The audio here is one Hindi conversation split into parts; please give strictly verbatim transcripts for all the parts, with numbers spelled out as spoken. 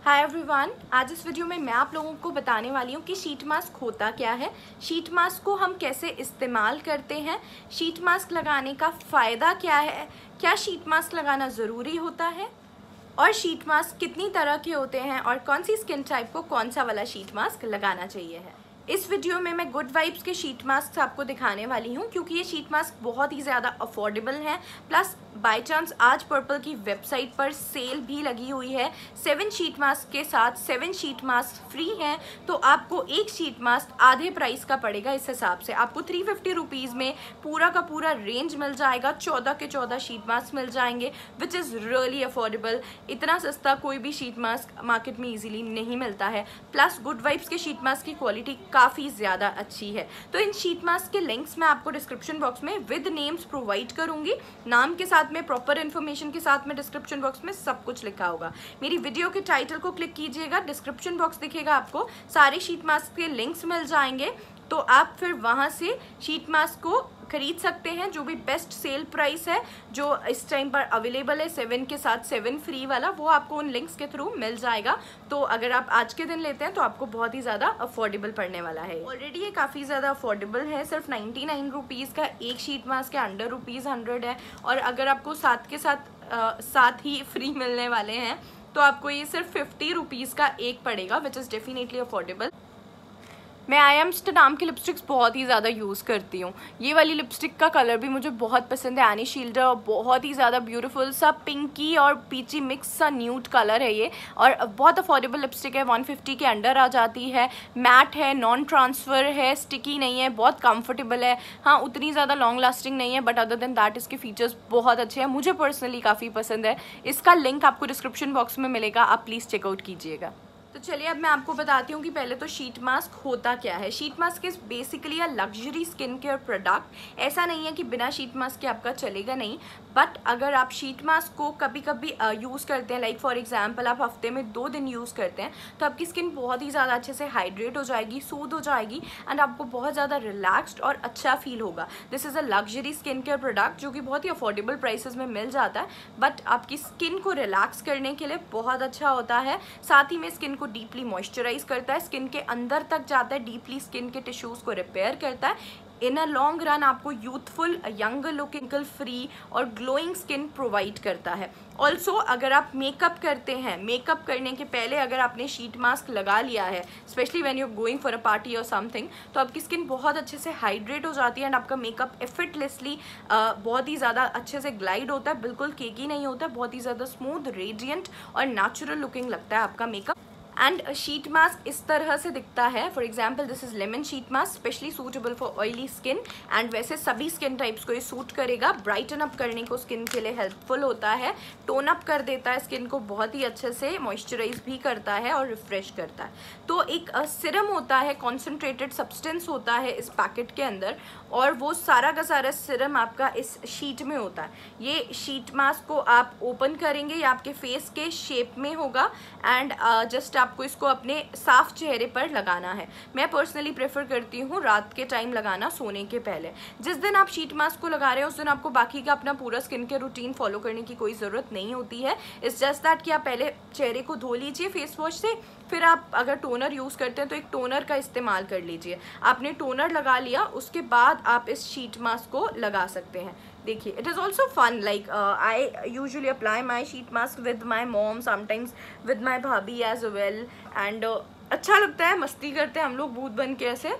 हाय एवरीवन, आज इस वीडियो में मैं आप लोगों को बताने वाली हूँ कि शीट मास्क होता क्या है, शीट मास्क को हम कैसे इस्तेमाल करते हैं, शीट मास्क लगाने का फ़ायदा क्या है, क्या शीट मास्क लगाना ज़रूरी होता है और शीट मास्क कितनी तरह के होते हैं और कौन सी स्किन टाइप को कौन सा वाला शीट मास्क लगाना चाहिए है। इस वीडियो में मैं गुड वाइब्स के शीट मास्क आपको दिखाने वाली हूँ क्योंकि ये शीट मास्क बहुत ही ज़्यादा अफोर्डेबल हैं। प्लस बाय चांस आज पर्पल की वेबसाइट पर सेल भी लगी हुई है, सेवन शीट मास्क के साथ सेवन शीट मास्क फ्री हैं, तो आपको एक शीट मास्क आधे प्राइस का पड़ेगा। इस हिसाब से आपको थ्री फिफ्टी रुपीज़ में पूरा का पूरा रेंज मिल जाएगा, चौदह के चौदह शीट मास्क मिल जाएंगे विच इज़ रियली अफोर्डेबल। इतना सस्ता कोई भी शीट मास्क मार्केट में ईजिली नहीं मिलता है। प्लस गुड वाइब्स के शीट मास्क की क्वालिटी काफ़ी ज़्यादा अच्छी है। तो इन शीट मास्क के लिंक्स मैं आपको डिस्क्रिप्शन बॉक्स में विद नेम्स प्रोवाइड करूंगी, नाम के साथ में प्रॉपर इन्फॉर्मेशन के साथ में डिस्क्रिप्शन बॉक्स में सब कुछ लिखा होगा। मेरी वीडियो के टाइटल को क्लिक कीजिएगा, डिस्क्रिप्शन बॉक्स दिखेगा, आपको सारे शीट मास्क के लिंक्स मिल जाएंगे, तो आप फिर वहाँ से शीट मास्क को खरीद सकते हैं। जो भी बेस्ट सेल प्राइस है जो इस टाइम पर अवेलेबल है, सेवन के साथ सेवन फ्री वाला, वो आपको उन लिंक्स के थ्रू मिल जाएगा। तो अगर आप आज के दिन लेते हैं तो आपको बहुत ही ज़्यादा अफोर्डेबल पड़ने वाला है। ऑलरेडी ये काफ़ी ज़्यादा अफोर्डेबल है, सिर्फ नाइन्टी नाइन रुपीज़ का एक शीट मास्क के अंडर रुपीज़ हंड्रेड है। और अगर आपको साथ के साथ आ, साथ ही फ्री मिलने वाले हैं तो आपको ये सिर्फ फिफ्टी रुपीज़ का एक पड़ेगा विच इज़ डेफिनेटली अफोर्डेबल। मैं आई एम्स्टरडैम की लिपस्टिक्स बहुत ही ज़्यादा यूज़ करती हूँ। ये वाली लिपस्टिक का कलर भी मुझे बहुत पसंद है, एनी शील्डर, बहुत ही ज़्यादा ब्यूटीफुल सा पिंकी और पीची मिक्स सा न्यूड कलर है ये, और बहुत अफोर्डेबल लिपस्टिक है, वन फिफ्टी के अंडर आ जाती है, मैट है, नॉन ट्रांसफ़र है, स्टिकी नहीं है, बहुत कंफर्टेबल है। हाँ, उतनी ज़्यादा लॉन्ग लास्टिंग नहीं है बट अदर देन दैट इसके फीचर्स बहुत अच्छे हैं, मुझे पर्सनली काफ़ी पसंद है। इसका लिंक आपको डिस्क्रिप्शन बॉक्स में मिलेगा, आप प्लीज़ चेकआउट कीजिएगा। तो चलिए अब मैं आपको बताती हूँ कि पहले तो शीट मास्क होता क्या है। Sheet mask is basically a luxury skin care product. ऐसा नहीं है कि बिना शीट मास्क के आपका चलेगा नहीं, बट अगर आप शीट मास्क को कभी कभी यूज़ करते हैं, लाइक फॉर एग्जांपल आप हफ्ते में दो दिन यूज़ करते हैं, तो आपकी स्किन बहुत ही ज़्यादा अच्छे से हाइड्रेट हो जाएगी, सूद हो जाएगी एंड आपको बहुत ज़्यादा रिलैक्स्ड और अच्छा फील होगा। This is a luxury skin care product जो कि बहुत ही अफोर्डेबल प्राइसेस में मिल जाता है, बट आपकी स्किन को रिलैक्स करने के लिए बहुत अच्छा होता है। साथ ही में स्किन डीपली मॉइस्चराइज करता है, स्किन के अंदर तक जाता है, डीपली स्किन के टिश्यूज को रिपेयर करता है। इन अ लॉन्ग रन आपको यूथफुल, यंग लुकिंग, फ्री और ग्लोइंग स्किन प्रोवाइड करता है। ऑल्सो अगर आप मेकअप करते हैं, मेकअप करने के पहले अगर आपने शीट मास्क लगा लिया है, specially when you are going for a party और समथिंग, तो आपकी स्किन बहुत अच्छे से हाइड्रेट हो जाती है एंड आपका मेकअप एफर्टलेसली बहुत ही ज़्यादा अच्छे से ग्लाइड होता है, बिल्कुल केकी नहीं होता है, बहुत ही ज़्यादा स्मूथ, रेडियंट और नेचुरल लुकिंग लगता है आपका मेकअप। एंड शीट मास्क इस तरह से दिखता है। For example this is lemon sheet mask, specially suitable for oily skin and वैसे सभी स्किन टाइप्स को ये सूट करेगा। ब्राइटन अप करने को स्किन के लिए हेल्पफुल होता है, टोन अप कर देता है स्किन को, बहुत ही अच्छे से मॉइस्चराइज भी करता है और रिफ्रेश करता है। तो एक सिरम होता है, कॉन्सेंट्रेटेड सब्सटेंस होता है इस पैकेट के अंदर, और वो सारा का सारा सिरम आपका इस शीट में होता है। ये शीट मास्क को आप ओपन करेंगे, ये आपके फेस के शेप में होगा एंड जस्ट आपको इसको अपने साफ चेहरे पर लगाना है। मैं पर्सनली प्रेफर करती हूँ रात के टाइम लगाना, सोने के पहले। जिस दिन आप शीट मास्क को लगा रहे हो उस दिन आपको बाकी का अपना पूरा स्किन केयर रूटीन फॉलो करने की कोई ज़रूरत नहीं होती है। इट्स जस्ट दैट कि आप पहले चेहरे को धो लीजिए फेस वॉश से, फिर आप अगर टोनर यूज़ करते हैं तो एक टोनर का इस्तेमाल कर लीजिए। आपने टोनर लगा लिया, उसके बाद आप इस शीट मास्क को लगा सकते हैं। देखिए, it is also fun, like I usually apply my sheet mask with my mom, sometimes with my bhabhi as well, and अच्छा लगता है, मस्ती करते हैं हम लोग भूत बन के ऐसे।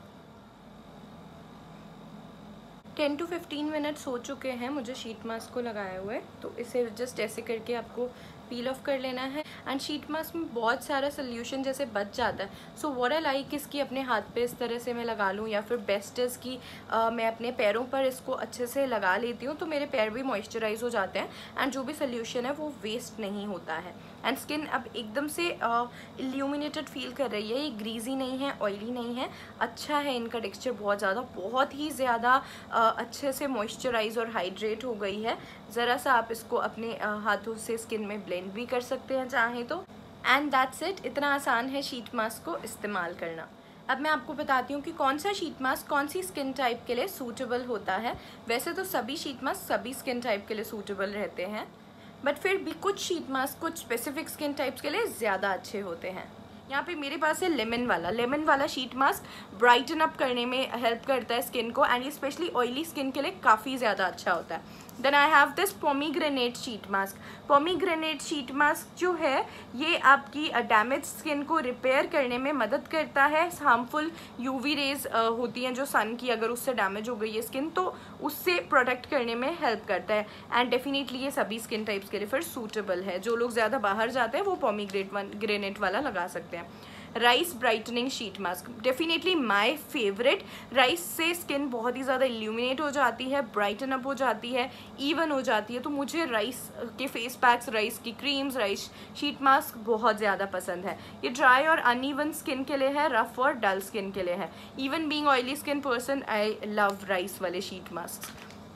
टेन टू फिफ्टीन मिनट्स हो चुके हैं मुझे शीट मास्क को लगाए हुए, तो इसे जस्ट ऐसे करके आपको पील ऑफ कर लेना है। एंड शीट मास्क में बहुत सारा सोल्यूशन जैसे बच जाता है, सो व्हाट आई लाइक इसकी अपने हाथ पे इस तरह से मैं लगा लूँ, या फिर बेस्ट इज़ की uh, मैं अपने पैरों पर इसको अच्छे से लगा लेती हूँ तो मेरे पैर भी मॉइस्चराइज हो जाते हैं एंड जो भी सोल्यूशन है वो वेस्ट नहीं होता है एंड स्किन अब एकदम से इल्यूमिनेटेड फील कर रही है। ये ग्रीजी नहीं है, ऑयली नहीं है, अच्छा है, इनका टेक्सचर बहुत ज़्यादा बहुत ही ज़्यादा अच्छे से मॉइस्चराइज और हाइड्रेट हो गई है। ज़रा सा आप इसको अपने uh, हाथों से स्किन में ब्लेंड भी कर सकते हैं चाहें तो, एंड दैट्स इट। इतना आसान है शीट मास्क को इस्तेमाल करना। अब मैं आपको बताती हूँ कि कौन सा शीट मास्क कौन सी स्किन टाइप के लिए सूटेबल होता है। वैसे तो सभी शीट मास्क सभी स्किन टाइप के लिए सूटेबल रहते हैं, बट फिर भी कुछ शीट मास्क कुछ स्पेसिफिक स्किन टाइप्स के लिए ज़्यादा अच्छे होते हैं। यहाँ पे मेरे पास है लेमन वाला। लेमन वाला शीट मास्क ब्राइटन अप करने में हेल्प करता है स्किन को, एंड ये स्पेशली ऑयली स्किन के लिए काफ़ी ज़्यादा अच्छा होता है। Then I have this pomegranate sheet mask. Pomegranate sheet mask जो है ये आपकी डैमेज स्किन को रिपेयर करने में मदद करता है। हार्मफुल यूवी रेज होती हैं जो सन की, अगर उससे डैमेज हो गई है स्किन तो उससे प्रोटेक्ट करने में हेल्प करता है। एंड डेफिनेटली ये सभी स्किन टाइप्स के लिए फिर सूटेबल है। जो लोग ज़्यादा बाहर जाते हैं वो पोमीग्रेनेट वाला लगा सकते हैं। Rice brightening sheet mask, definitely my favourite. Rice से स्किन बहुत ही ज़्यादा इल्यूमिनेट हो जाती है, ब्राइटन अप हो जाती है, इवन हो जाती है। तो मुझे राइस के फेस पैक्स, राइस की क्रीम्स, राइस शीट मास्क बहुत ज़्यादा पसंद है। ये ड्राई और अनइवन स्किन के लिए है, रफ और डल स्किन के लिए है। Even being oily skin person I love rice वाले sheet mask.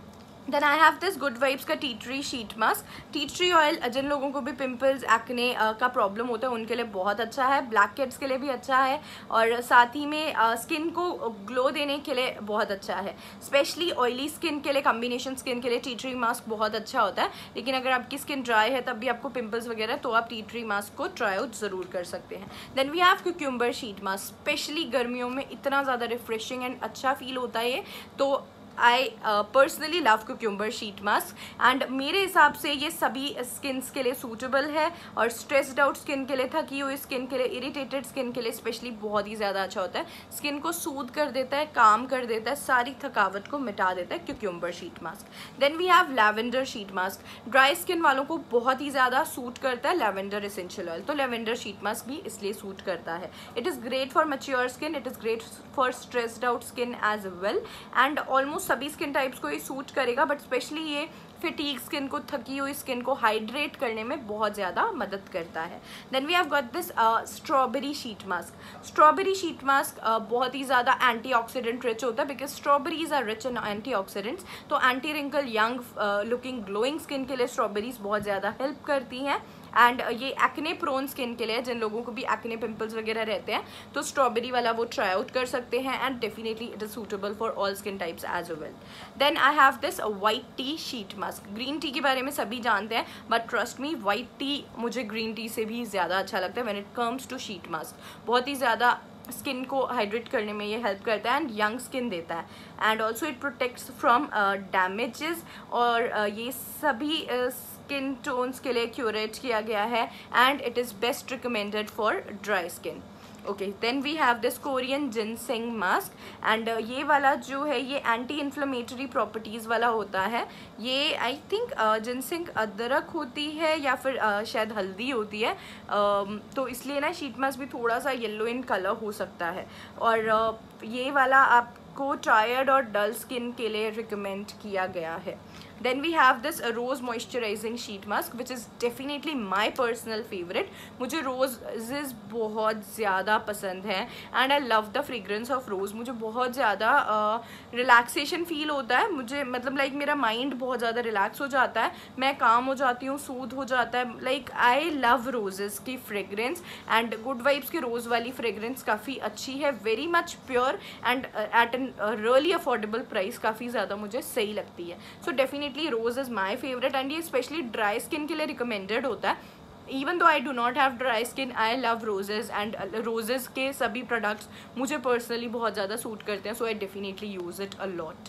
Then I have this Good Vibes का tea tree sheet mask. Tea tree oil जिन लोगों को भी पिंपल्स, एक्ने का प्रॉब्लम होता है उनके लिए बहुत अच्छा है, ब्लैक हेड्स के लिए भी अच्छा है, और साथ ही में स्किन को ग्लो देने के लिए बहुत अच्छा है। स्पेशली ऑयली स्किन के लिए, कॉम्बिनेशन स्किन के लिए टी ट्री मास्क बहुत अच्छा होता है। लेकिन अगर आपकी स्किन ड्राई है तब भी आपको पिंपल्स वगैरह, तो आप टी ट्री मास्क को ट्राई आउट ज़रूर कर सकते हैं। Then we have cucumber sheet mask. Specially गर्मियों में इतना ज़्यादा रिफ्रेशिंग एंड अच्छा फील होता है ये, तो I personally love cucumber sheet mask. And मेरे हिसाब से ये सभी स्किन्स के लिए सूटेबल है, और स्ट्रेस्ड आउट स्किन के लिए, थकी हुई स्किन के लिए, इरिटेटेड स्किन के लिए स्पेशली बहुत ही ज़्यादा अच्छा होता है। स्किन को सूद कर देता है, काम कर देता है, सारी थकावट को मिटा देता है cucumber sheet mask. Then we have lavender sheet mask. Dry skin वालों को बहुत ही ज़्यादा सूट करता है लैवेंडर एसेंशियल ऑयल, तो लैवेंडर शीट मास्क भी इसलिए सूट करता है। It is great for mature skin, it is great for stressed out skin as well, and almost सभी स्किन टाइप्स को ये सूट करेगा, बट स्पेशली ये फिटीग स्किन को, थकी हुई स्किन को हाइड्रेट करने में बहुत ज़्यादा मदद करता है। Then we have got this strawberry sheet mask. Strawberry sheet mask बहुत ही ज़्यादा एंटीऑक्सीडेंट रिच होता है, because strawberries are rich in antioxidants. तो anti wrinkle, young looking, glowing skin के लिए स्ट्रॉबेरीज बहुत ज़्यादा हेल्प करती हैं। एंड ये एक्ने प्रोन स्किन के लिए, जिन लोगों को भी एक्ने पिंपल्स वगैरह रहते हैं, तो स्ट्रॉबेरी वाला वो ट्राई आउट कर सकते हैं, and definitely it is suitable for all skin types as well. Then I have this white tea sheet mask. Green tea के बारे में सभी जानते हैं, but trust me, white tea मुझे ग्रीन टी से भी ज़्यादा अच्छा लगता है when it comes to sheet mask. बहुत ही ज़्यादा स्किन को हाइड्रेट करने में ये हेल्प करता है, एंड यंग स्किन देता है, and also it protects from damages, और uh, ये सभी स्किन uh, टोन्स के लिए क्यूरेट किया गया है, and it is best recommended for dry skin. Okay, then we have this Korean ginseng mask, and ये वाला जो है ये एंटी इन्फ्लेमेटरी प्रॉपर्टीज़ वाला होता है। ये आई थिंक जिनसेंग अदरक होती है या फिर uh, शायद हल्दी होती है, uh, तो इसलिए ना शीट मास्क भी थोड़ा सा येलो इन कलर हो सकता है, और uh, ये वाला आपको टायर्ड और डल स्किन के लिए रिकमेंड किया गया है। Then we have this uh, rose moisturizing sheet mask which is definitely my personal favorite. मुझे roses बहुत ज़्यादा पसंद है, and I love the fragrance of rose. मुझे बहुत ज़्यादा रिलैक्सेशन uh, फील होता है, मुझे मतलब लाइक like, मेरा माइंड बहुत ज़्यादा रिलैक्स हो जाता है, मैं काम हो जाती हूँ, सूद हो जाता है। लाइक आई लव रोजेस की फ्रेगरेंस, एंड गुड वाइब्स की रोज़ वाली फ्रेगरेंस काफ़ी अच्छी है, very much pure, and at an really affordable price, काफ़ी ज़्यादा मुझे सही लगती है। So definitely rose is my favourite, and ये स्पेशली ड्राई स्किन के लिए रिकमेंडेड होता है। Even though I do not have dry skin, I love roses, and roses के सभी प्रोडक्ट्स मुझे पर्सनली बहुत ज़्यादा सूट करते हैं, so I definitely use it a lot.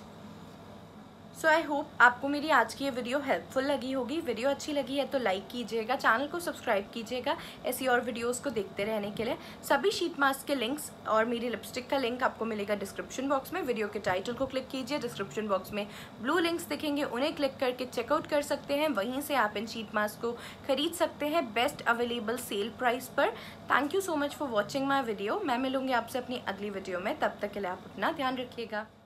So I hope आपको मेरी आज की ये वीडियो हेल्पफुल लगी होगी। वीडियो अच्छी लगी है तो लाइक कीजिएगा, चैनल को सब्सक्राइब कीजिएगा ऐसी और वीडियोस को देखते रहने के लिए। सभी शीट मास्क के लिंक्स और मेरी लिपस्टिक का लिंक आपको मिलेगा डिस्क्रिप्शन बॉक्स में। वीडियो के टाइटल को क्लिक कीजिए, डिस्क्रिप्शन बॉक्स में ब्लू लिंक्स दिखेंगे, उन्हें क्लिक करके चेकआउट कर सकते हैं, वहीं से आप इन शीट मास्क को खरीद सकते हैं बेस्ट अवेलेबल सेल प्राइस पर। Thank you so much for watching my video. मैं मिलूंगी आपसे अपनी अगली वीडियो में, तब तक के लिए आप अपना ध्यान रखिएगा।